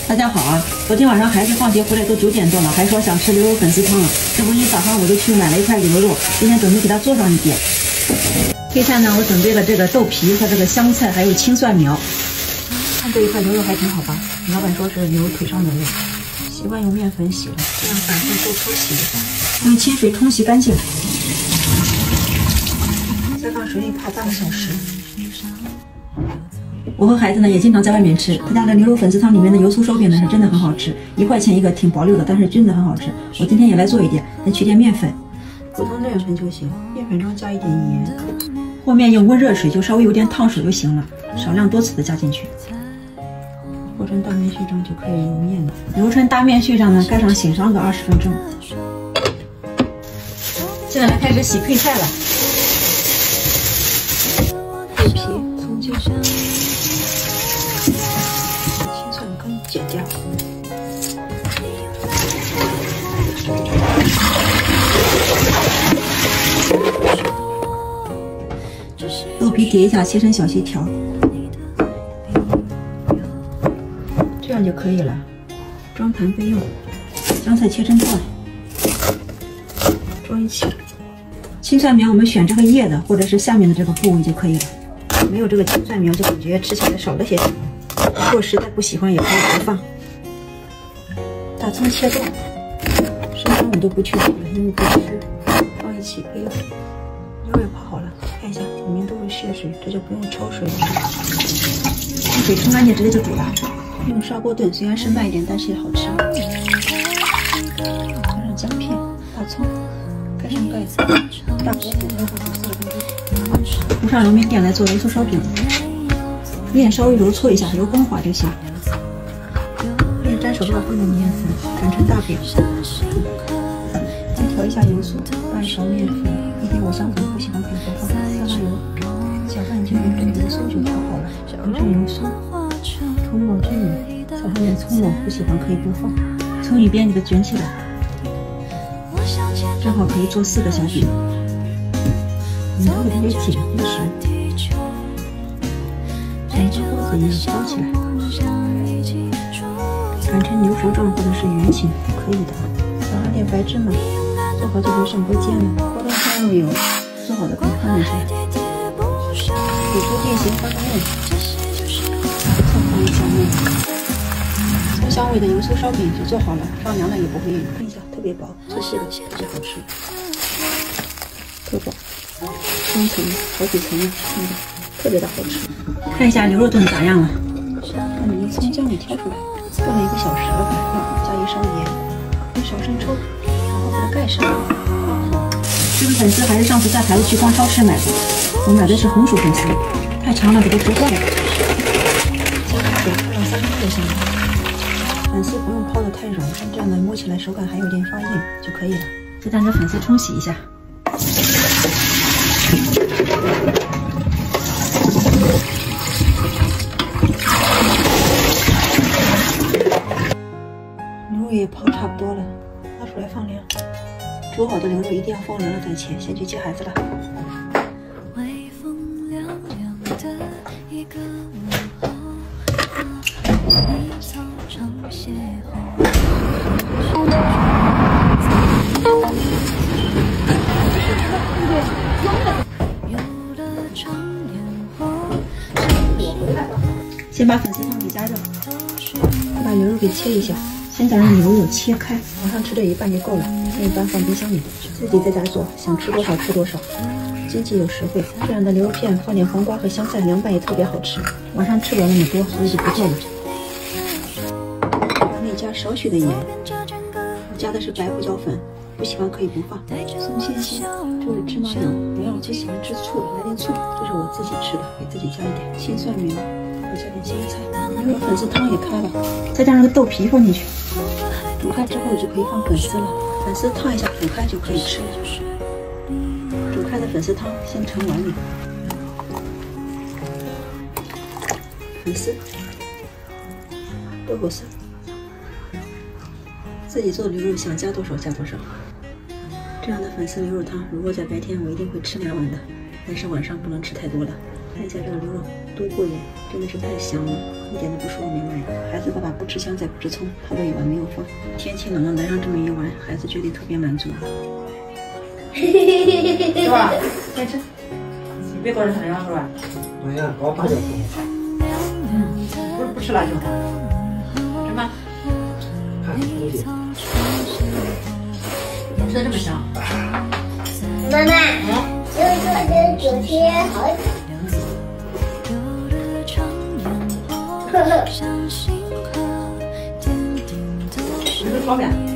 大家好啊！昨天晚上孩子放学回来都9点多了，还说想吃牛肉粉丝汤了。这不，一早上我就去买了一块牛肉，今天准备给他做上一点。配菜呢，我准备了这个豆皮和这个香菜，还有青蒜苗。看这一块牛肉还挺好吧？老板说是牛腿上的肉，习惯用面粉洗了，这样反复多搓洗，用清水冲洗干净，再放水里泡半个小时。我和孩子呢也经常在外面吃，他家的牛肉粉丝汤里面的油酥烧饼呢是真的很好吃，1块钱一个，挺薄溜的，但是真的很好吃。我今天也来做一点，再取点面粉，普通面粉就行，面粉中加一点盐，和面用温热水就稍微有点烫手就行了，少量多次的加进去，和成大面絮状就可以揉面了。揉成大面絮状呢，盖上醒上个20分钟。现在来开始洗配菜了，豆皮、葱姜。剪掉，豆皮叠一下，切成小细条，这样就可以了。装盘备用。香菜切成段，装一起。青蒜苗我们选这个叶的，或者是下面的这个部位就可以了。没有这个青蒜苗，就感觉吃起来少了些什么。如果实在不喜欢，也可以不放。大葱切段，生姜我都不去煮了，因为不吃，放一起备用。牛也泡好了，看一下里面都是血水，这就不用焯水了。用水冲干净，直接就煮了。用砂锅炖，虽然是慢一点，但是也好吃。加上姜片、大葱，盖上盖子，大锅铺上揉面垫来做油酥烧饼。面稍微揉搓一下，揉光滑就行。面沾手抓放入面粉，擀成大饼。再调一下油酥，半勺面粉，1点5香粉，不喜欢可以不放。撒油，搅拌均匀，这个油酥就调好了。揉成油酥，涂抹均匀，撒上点葱末，不喜欢可以不放。从里边给它卷起来，正好可以做4个小饼。你揉的特别紧，别实。像包子一样包起来，擀成牛舌状或者是圆形可以的。撒上点白芝麻，做好就可以上锅煎了。锅中放入油，做好的可以放进去，煮出定型发个面，再放一下面。葱香味的油酥烧饼就做好了，放凉了也不会硬。看一下，特别薄，脆脆的，特别好吃。特薄，双层，好几层呢，看着特别的好吃。看一下牛肉炖咋样了？把米葱姜给挑出来，炖了1个小时了吧？加1勺盐，1勺生抽，然后把它盖上。这个粉丝还是上次带孩子去逛超市买的，我买的是红薯粉丝，太长了给它折断了。加点水，放到3分钟上面。粉丝不用泡得太软，这样呢摸起来手感还有点发硬就可以了。再将这粉丝冲洗一下。牛肉也泡差不多了，拿出来放凉。煮好的牛肉一定要放凉了再切，先去接孩子了。先把粉丝汤给加热，再把牛肉给切一下。先将牛肉切开，晚上吃这一半就够了，另一半放冰箱里。自己在家做，想吃多少吃多少，经济又实惠。这样的牛肉片放点黄瓜和香菜，凉拌也特别好吃。晚上吃不了那么多，所以就不做了。碗里加少许的盐，我加的是白胡椒粉，不喜欢可以不放。松鲜鲜，这是芝麻油，不要不喜欢吃醋，来点醋。这是我自己吃的，给自己加一点。青蒜苗，再加点香菜。牛肉粉丝汤也开了，再将这个豆皮放进去。煮开之后就可以放粉丝了，粉丝烫一下，煮开就可以吃了。煮开的粉丝汤先盛碗里，粉丝、豆腐丝，自己做的牛肉想加多少加多少。这样的粉丝牛肉汤，如果在白天我一定会吃2碗的，但是晚上不能吃太多了。看一下这个牛肉多过瘾，真的是太香了。 一点都不说我没买。孩子爸爸不吃香菜不吃葱，还有一碗没有放。天气冷了，来上这么一碗，孩子觉得特别满足。 是吧？先吃，别多人吃两是吧？ 对呀，搞辣椒不好。 不吃辣椒，吃吗？ 看东西。 吃的这么香。 妈妈，就是说这主题好。 这是方便。